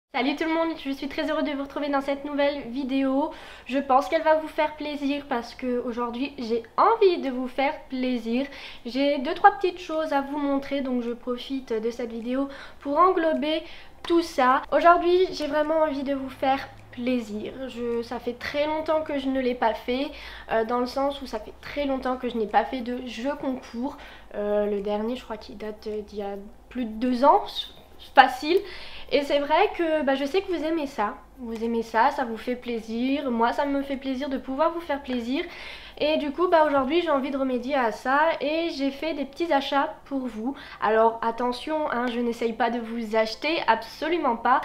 Salut tout le monde, je suis très heureuse de vous retrouver dans cette nouvelle vidéo. Je pense qu'elle va vous faire plaisir parce que aujourd'hui j'ai envie de vous faire plaisir. J'ai deux trois petites choses à vous montrer, donc je profite de cette vidéo pour englober tout ça. Aujourd'hui j'ai vraiment envie de vous faire plaisir. Ça fait très longtemps que je ne l'ai pas fait, dans le sens où ça fait très longtemps que je n'ai pas fait de jeu concours. Le dernier je crois qu'il date d'il y a plus de 2 ans, facile. Et c'est vrai que je sais que vous aimez ça, ça vous fait plaisir, moi ça me fait plaisir de pouvoir vous faire plaisir. Et du coup aujourd'hui j'ai envie de remédier à ça et j'ai fait des petits achats pour vous. Alors attention, hein, je n'essaye pas de vous acheter, absolument pas.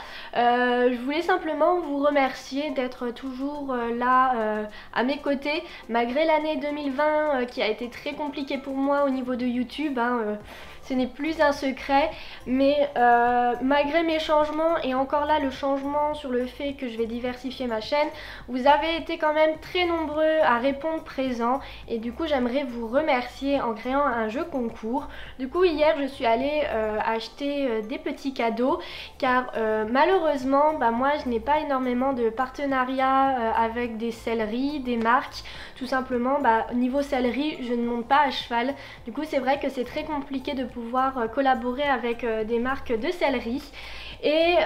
Je voulais simplement vous remercier d'être toujours là à mes côtés, malgré l'année 2020 qui a été très compliquée pour moi au niveau de YouTube, hein, ce n'est plus un secret, mais malgré mes changements, et encore là le changement sur le fait que je vais diversifier ma chaîne, vous avez été quand même très nombreux à répondre présent, et du coup j'aimerais vous remercier en créant un jeu concours. Du coup hier je suis allée acheter des petits cadeaux, car malheureusement moi je n'ai pas énormément de partenariats avec des selleries, des marques. Tout simplement niveau sellerie je ne monte pas à cheval, du coup c'est vrai que c'est très compliqué de pouvoir collaborer avec des marques de sellerie. Et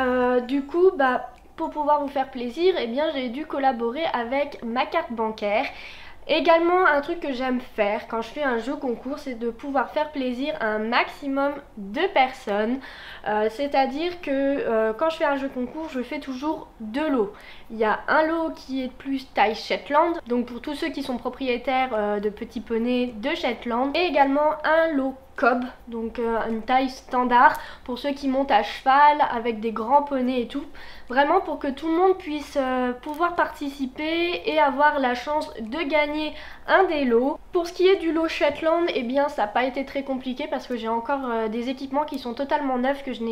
du coup pour pouvoir vous faire plaisir, eh bien j'ai dû collaborer avec ma carte bancaire. Également, un truc que j'aime faire quand je fais un jeu concours, c'est de pouvoir faire plaisir à un maximum de personnes. C'est-à-dire que quand je fais un jeu concours, je fais toujours deux lots. Il y a un lot qui est plus taille Shetland, donc pour tous ceux qui sont propriétaires de petits poneys de Shetland. Et également un lot Cob, donc une taille standard pour ceux qui montent à cheval avec des grands poneys et tout. Vraiment pour que tout le monde puisse pouvoir participer et avoir la chance de gagner un des lots. Pour ce qui est du lot Shetland, eh bien ça n'a pas été très compliqué parce que j'ai encore des équipements qui sont totalement neufs que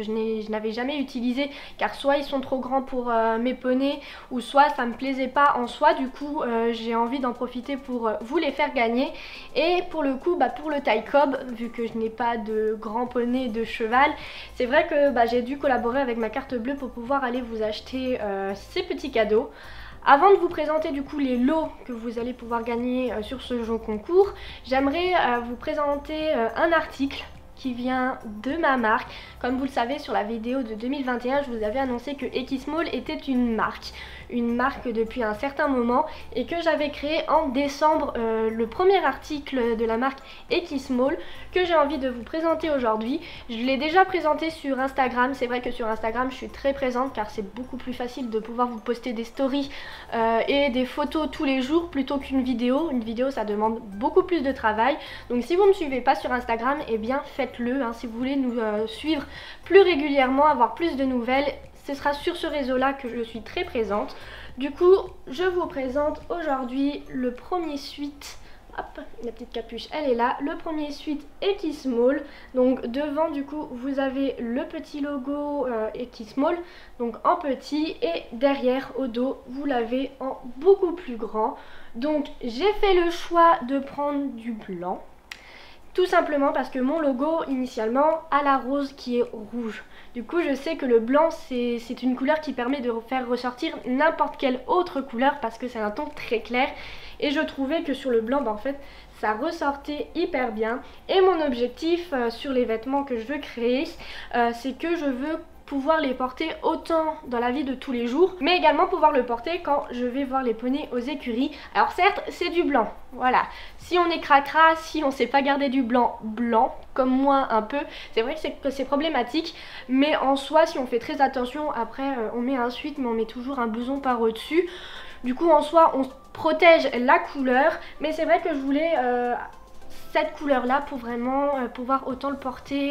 je n'avais jamais utilisés, car soit ils sont trop grands pour mes poneys, ou soit ça me plaisait pas en soi. Du coup j'ai envie d'en profiter pour vous les faire gagner. Et pour le coup pour le taille Cob, vu que je n'ai pas de grand poney de cheval, c'est vrai que j'ai dû collaborer avec ma carte bleue pour pouvoir aller vous acheter ces petits cadeaux. Avant de vous présenter du coup les lots que vous allez pouvoir gagner sur ce jeu concours, j'aimerais vous présenter un article qui vient de ma marque. Comme vous le savez, sur la vidéo de 2021, je vous avais annoncé que Ekismall était une marque depuis un certain moment, et que j'avais créé en décembre le premier article de la marque Ekismall que j'ai envie de vous présenter aujourd'hui. Je l'ai déjà présenté sur Instagram. C'est vrai que sur Instagram je suis très présente car c'est beaucoup plus facile de pouvoir vous poster des stories et des photos tous les jours plutôt qu'une vidéo. Une vidéo ça demande beaucoup plus de travail, donc si vous ne me suivez pas sur Instagram, eh bien faites-le, hein. Si vous voulez nous suivre plus régulièrement, avoir plus de nouvelles, ce sera sur ce réseau là que je suis très présente. Du coup je vous présente aujourd'hui le premier suite. Hop, la petite capuche elle est là, le premier suite Ekismall. Donc devant du coup vous avez le petit logo Ekismall, donc en petit, et derrière au dos vous l'avez en beaucoup plus grand. Donc j'ai fait le choix de prendre du blanc, tout simplement parce que mon logo initialement a la rose qui est rouge. Du coup je sais que le blanc c'est une couleur qui permet de faire ressortir n'importe quelle autre couleur parce que c'est un ton très clair. Et je trouvais que sur le blanc en fait ça ressortait hyper bien. Et mon objectif sur les vêtements que je veux créer, c'est que je veux pouvoir les porter autant dans la vie de tous les jours, mais également pouvoir le porter quand je vais voir les poneys aux écuries. Alors certes c'est du blanc, voilà, si on est cracra, si on sait pas garder du blanc comme moi un peu, c'est vrai que c'est problématique, mais en soi si on fait très attention, après on met un sweat mais on met toujours un blouson par au dessus. Du coup en soi on protège la couleur, mais c'est vrai que je voulais cette couleur là pour vraiment pouvoir autant le porter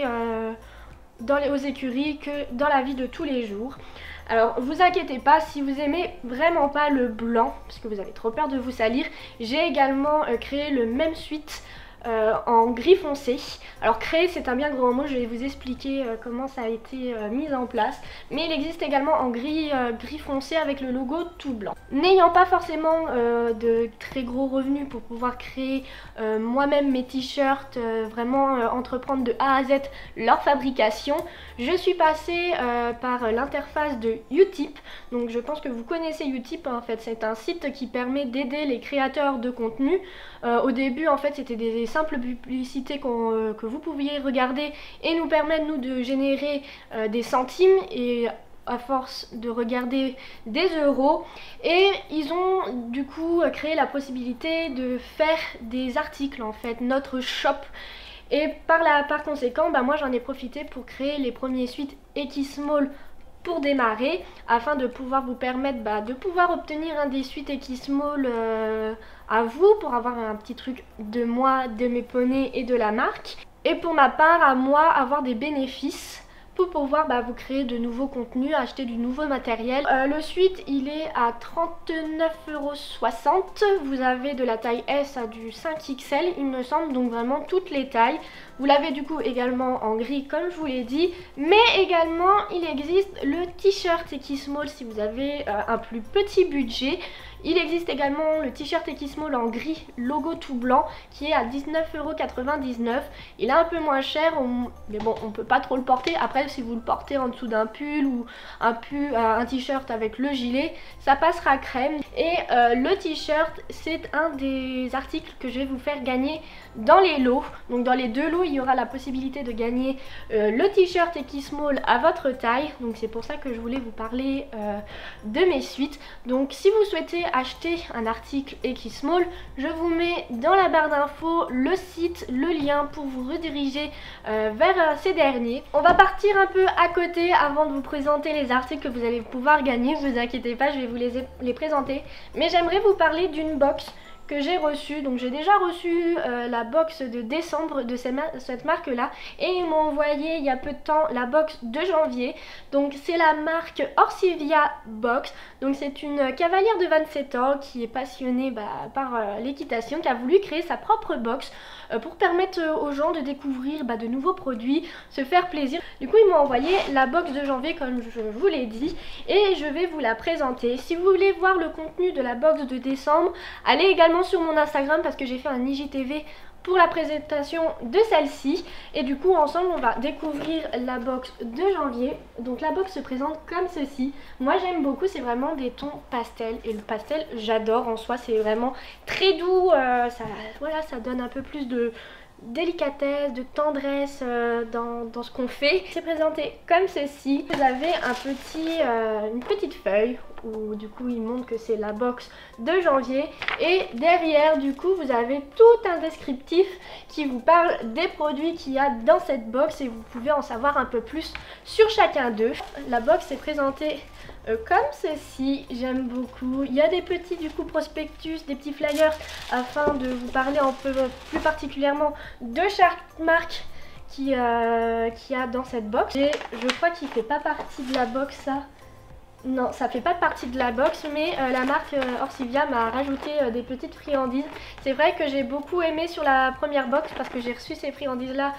aux écuries que dans la vie de tous les jours. Alors vous inquiétez pas, si vous aimez vraiment pas le blanc parce que vous avez trop peur de vous salir, j'ai également créé le même suite en gris foncé. Alors créer c'est un bien grand mot, je vais vous expliquer comment ça a été mis en place. Mais il existe également en gris foncé avec le logo tout blanc. N'ayant pas forcément de très gros revenus pour pouvoir créer moi-même mes t-shirts, vraiment entreprendre de A à Z leur fabrication, je suis passée par l'interface de Utip. Donc je pense que vous connaissez Utip, en fait c'est un site qui permet d'aider les créateurs de contenu. Au début en fait c'était des simples publicités que vous pouviez regarder et nous permettre nous de générer des centimes, et à force de regarder des euros, et ils ont du coup créé la possibilité de faire des articles, en fait notre shop. Et par conséquent moi j'en ai profité pour créer les premiers suites Ekismall pour démarrer, afin de pouvoir vous permettre de pouvoir obtenir un des suites Ekismall à vous, pour avoir un petit truc de moi, de mes poneys et de la marque, et pour ma part à moi avoir des bénéfices pour pouvoir vous créer de nouveaux contenus, acheter du nouveau matériel. Le suite il est à 39,60 €. Vous avez de la taille S à du 5XL il me semble, donc vraiment toutes les tailles. Vous l'avez du coup également en gris comme je vous l'ai dit, mais également il existe le t-shirt Ekismall si vous avez un plus petit budget. Il existe également le t-shirt Ekismall en gris logo tout blanc qui est à 19,99 €. Il est un peu moins cher, mais bon on peut pas trop le porter. Après si vous le portez en dessous d'un pull ou un t-shirt avec le gilet, ça passera crème. Et le t-shirt c'est un des articles que je vais vous faire gagner dans les lots. Donc dans les deux lots il y aura la possibilité de gagner le t-shirt Ekismall à votre taille. Donc c'est pour ça que je voulais vous parler de mes suites. Donc si vous souhaitez acheter un article Ekismall, je vous mets dans la barre d'infos le site, le lien pour vous rediriger vers ces derniers. On va partir un peu à côté avant de vous présenter les articles que vous allez pouvoir gagner. Ne vous inquiétez pas, je vais vous les présenter. Mais j'aimerais vous parler d'une box que j'ai reçu. Donc j'ai déjà reçu la box de décembre de cette marque là, et ils m'ont envoyé il y a peu de temps la box de janvier. Donc c'est la marque Orsivia Box. Donc c'est une cavalière de 27 ans qui est passionnée par l'équitation, qui a voulu créer sa propre box pour permettre aux gens de découvrir de nouveaux produits, se faire plaisir. Du coup ils m'ont envoyé la box de janvier comme je vous l'ai dit, et je vais vous la présenter. Si vous voulez voir le contenu de la box de décembre, allez également sur mon Instagram parce que j'ai fait un IGTV pour la présentation de celle-ci. Et du coup ensemble on va découvrir la box de janvier. Donc la box se présente comme ceci. Moi j'aime beaucoup, c'est vraiment des tons pastel, et le pastel j'adore en soi, c'est vraiment très doux, ça donne un peu plus de délicatesse, de tendresse dans ce qu'on fait. C'est présenté comme ceci. Vous avez une petite feuille où du coup il montre que c'est la box de janvier, et derrière du coup vous avez tout un descriptif qui vous parle des produits qu'il y a dans cette box, et vous pouvez en savoir un peu plus sur chacun d'eux. La box est présentée comme ceci, j'aime beaucoup. Il y a des petits du coup prospectus, des petits flyers afin de vous parler un peu plus particulièrement de chaque marque qui a dans cette box. Et je crois qu'il fait pas partie de la box ça. Non, ça fait pas partie de la box, mais la marque Orsivia m'a rajouté des petites friandises. C'est vrai que j'ai beaucoup aimé sur la première box parce que j'ai reçu ces friandises là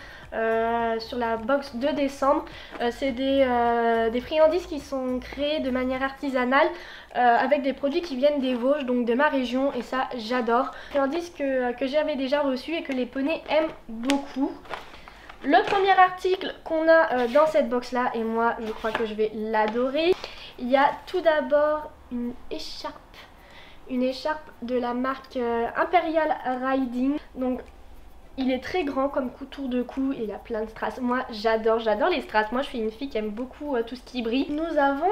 sur la box de décembre. C'est des friandises qui sont créées de manière artisanale avec des produits qui viennent des Vosges, donc de ma région, et ça j'adore. Friandises que j'avais déjà reçues et que les poneys aiment beaucoup. Le premier article qu'on a dans cette box là, et moi je crois que je vais l'adorer, il y a tout d'abord une écharpe de la marque Imperial Riding. Donc il est très grand comme tour de cou et il y a plein de strass. Moi j'adore les strass, moi je suis une fille qui aime beaucoup tout ce qui brille. Nous avons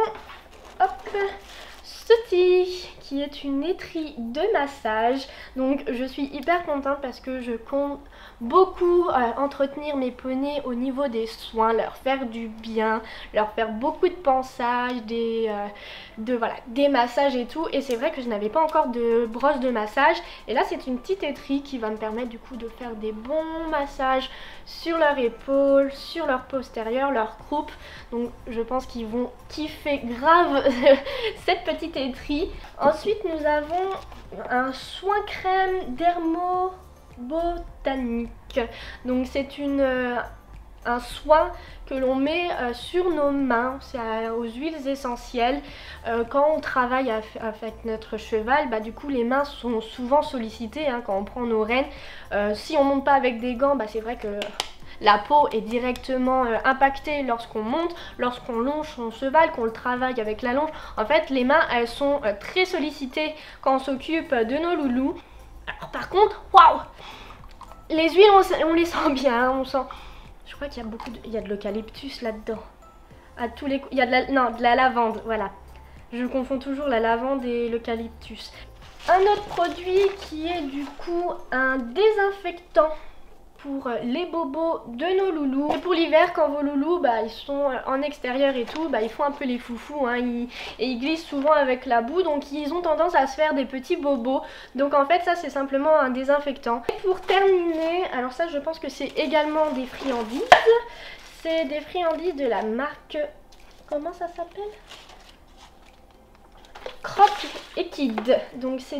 ceci qui est une étrie de massage. Donc je suis hyper contente parce que je compte beaucoup entretenir mes poneys au niveau des soins, leur faire du bien, leur faire beaucoup de pansages, des massages et tout. Et c'est vrai que je n'avais pas encore de brosse de massage, et là c'est une petite étrie qui va me permettre du coup de faire des bons massages sur leur épaule, sur leur postérieur, leur croupe. Donc je pense qu'ils vont kiffer grave cette petite étrie. Ensuite nous avons un soin crème dermo botanique. Donc c'est un soin que l'on met sur nos mains, c'est aux huiles essentielles. Quand on travaille avec notre cheval, bah, du coup les mains sont souvent sollicitées hein, quand on prend nos rênes. Si on monte pas avec des gants, bah, c'est vrai que la peau est directement impactée lorsqu'on monte, lorsqu'on longe son cheval, qu'on le travaille avec la longe. En fait, les mains, elles sont très sollicitées quand on s'occupe de nos loulous. Alors par contre, waouh, les huiles, on les sent bien, hein, on sent... Je crois qu'il y a il y a de l'eucalyptus là-dedans. À tous les coups, il y a de la lavande, voilà. Je confonds toujours la lavande et l'eucalyptus. Un autre produit qui est du coup un désinfectant pour les bobos de nos loulous. Et pour l'hiver, quand vos loulous bah, ils sont en extérieur et tout, bah, ils font un peu les foufous hein, et ils glissent souvent avec la boue, donc ils ont tendance à se faire des petits bobos. Donc en fait ça c'est simplement un désinfectant. Et pour terminer, alors ça je pense que c'est également des friandises. C'est des friandises de la marque... Comment ça s'appelle? Croque et Kid. Donc c'est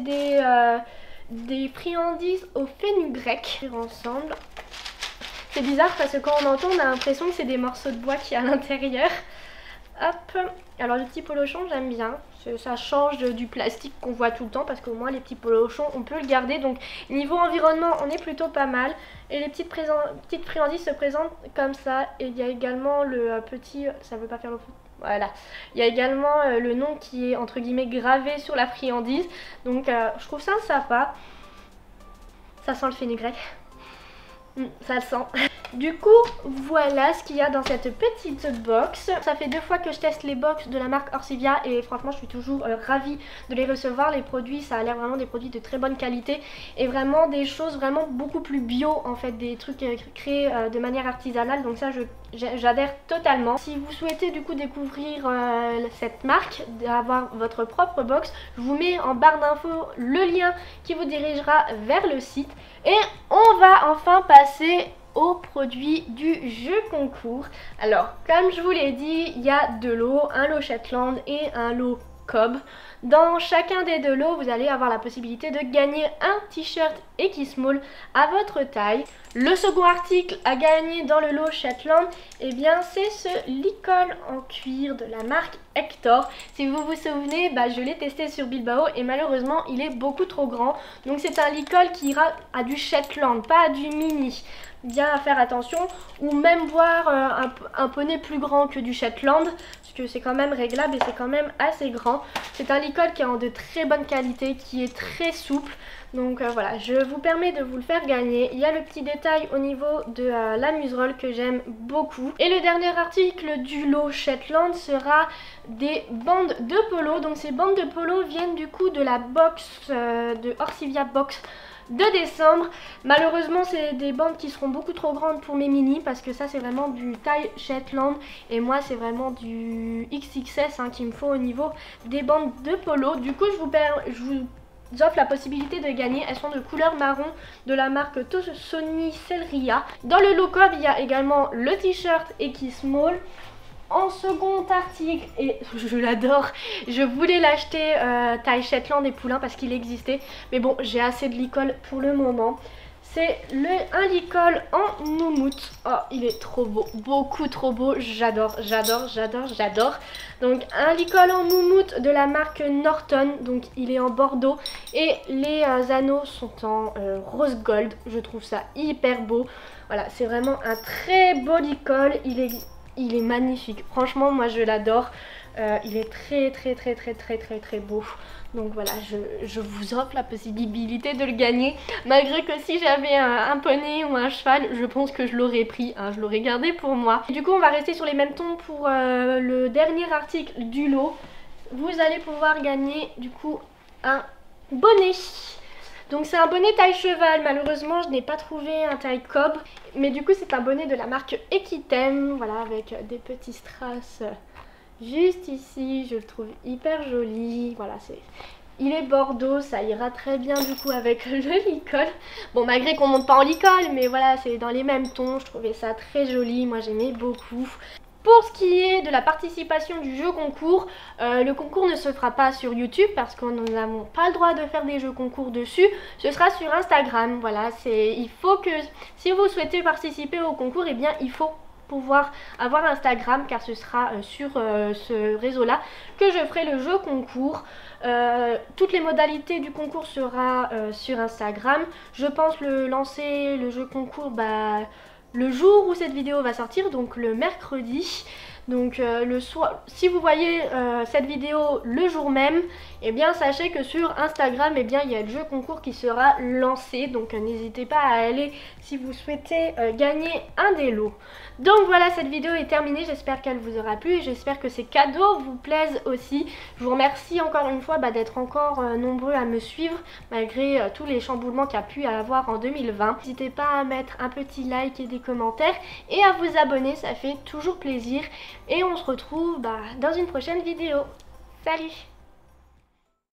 des friandises au fenugrec ensemble. C'est bizarre parce que quand on entend, on a l'impression que c'est des morceaux de bois qui y a à l'intérieur. Hop. Alors le petit polochon, j'aime bien. Ça change du plastique qu'on voit tout le temps parce qu'au moins les petits polochons, on peut le garder. Donc niveau environnement, on est plutôt pas mal. Et les petites friandises se présentent comme ça. Et il y a également le petit... Ça veut pas faire le foot. Voilà, il y a également le nom qui est entre guillemets gravé sur la friandise. Donc je trouve ça sympa. Ça sent le fenugrec. Ça le sent. Du coup, voilà ce qu'il y a dans cette petite box. Ça fait 2 fois que je teste les box de la marque Orsivia et franchement je suis toujours ravie de les recevoir. Les produits, ça a l'air vraiment des produits de très bonne qualité et vraiment des choses vraiment beaucoup plus bio en fait, des trucs créés de manière artisanale. Donc ça j'adhère totalement. Si vous souhaitez du coup découvrir cette marque, d'avoir votre propre box, je vous mets en barre d'infos le lien qui vous dirigera vers le site. Et on va enfin passer aux produits du jeu concours. Alors, comme je vous l'ai dit, il y a 2 lots, un lot Shetland et un lot Cobb. Dans chacun des 2 lots, vous allez avoir la possibilité de gagner un t-shirt Equismall à votre taille. Le second article à gagner dans le lot Shetland, eh bien c'est ce licol en cuir de la marque Hector. Si vous vous souvenez, bah, je l'ai testé sur Bilbao et malheureusement il est beaucoup trop grand. Donc c'est un licol qui ira à du Shetland, pas à du mini. Bien à faire attention, ou même voir un poney plus grand que du Shetland, parce que c'est quand même réglable et c'est quand même assez grand. C'est un licol qui est en de très bonne qualité, qui est très souple. Donc voilà, je vous permets de vous le faire gagner. Il y a le petit détail au niveau de la muserolle que j'aime beaucoup. Et le dernier article du lot Shetland sera des bandes de polo. Donc ces bandes de polo viennent du coup de la box de Orsivia Box de décembre. Malheureusement c'est des bandes qui seront beaucoup trop grandes pour mes mini parce que ça c'est vraiment du taille Shetland et moi c'est vraiment du XXS hein, qu'il me faut au niveau des bandes de polo. Du coup je vous offre la possibilité de gagner. Elles sont de couleur marron de la marque Sony Celeria. Dans le low cob il y a également le t-shirt Equismall. En second article, et je l'adore, je voulais l'acheter taille Shetland et poulain parce qu'il existait, mais bon j'ai assez de licol pour le moment. C'est un licol en moumoute. Oh il est trop beau, beaucoup trop beau, j'adore, j'adore, j'adore, j'adore. Donc un licol en moumoute de la marque Norton, donc il est en bordeaux et les anneaux sont en rose gold. Je trouve ça hyper beau. Voilà, c'est vraiment un très beau licol, il est magnifique, franchement moi je l'adore, il est très beau. Donc voilà, je vous offre la possibilité de le gagner. Malgré que si j'avais un poney ou un cheval, je pense que je l'aurais pris, hein, je l'aurais gardé pour moi. Du coup on va rester sur les mêmes tons pour le dernier article du lot. Vous allez pouvoir gagner du coup un bonnet. Donc c'est un bonnet taille cheval, malheureusement je n'ai pas trouvé un taille cob. Mais du coup c'est un bonnet de la marque Equitem, voilà, avec des petits strass juste ici. Je le trouve hyper joli, voilà, il est bordeaux, ça ira très bien du coup avec le licol. Bon malgré qu'on monte pas en licol, mais voilà c'est dans les mêmes tons, je trouvais ça très joli, moi j'aimais beaucoup. Pour ce qui est de la participation du jeu concours, le concours ne se fera pas sur YouTube parce que nous n'avons pas le droit de faire des jeux concours dessus. Ce sera sur Instagram. Voilà, il faut que si vous souhaitez participer au concours, eh bien il faut pouvoir avoir Instagram car ce sera sur ce réseau là que je ferai le jeu concours. Toutes les modalités du concours sera sur Instagram. Je pense lancer le jeu concours le jour où cette vidéo va sortir, donc le mercredi. Donc le soir, si vous voyez cette vidéo le jour même, eh bien sachez que sur Instagram, eh bien il y a le jeu concours qui sera lancé. Donc n'hésitez pas à aller si vous souhaitez gagner un des lots. Donc voilà, cette vidéo est terminée. J'espère qu'elle vous aura plu et j'espère que ces cadeaux vous plaisent aussi. Je vous remercie encore une fois d'être encore nombreux à me suivre malgré tous les chamboulements qu'il y a pu avoir en 2020. N'hésitez pas à mettre un petit like et des commentaires et à vous abonner, ça fait toujours plaisir. Et on se retrouve dans une prochaine vidéo. Salut!